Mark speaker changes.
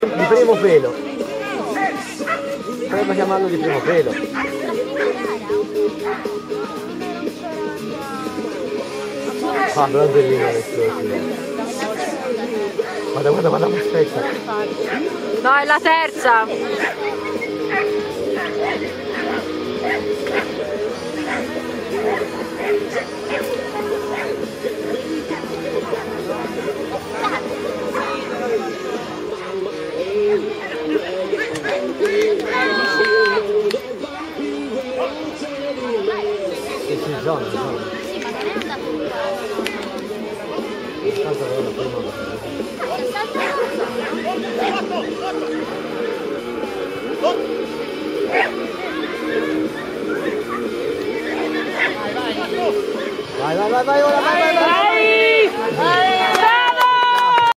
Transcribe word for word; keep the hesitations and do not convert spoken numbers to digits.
Speaker 1: Di primo pelo. Potrebbe chiamarlo di primo pelo. Ah, però è bellino l'esplosione. Guarda, guarda, guarda, aspetta.
Speaker 2: No, è la terza.
Speaker 1: Sì, sì, zona, zona. Tanto però la prima volta. Vai, vai, vai, vai, ora, vai, vai!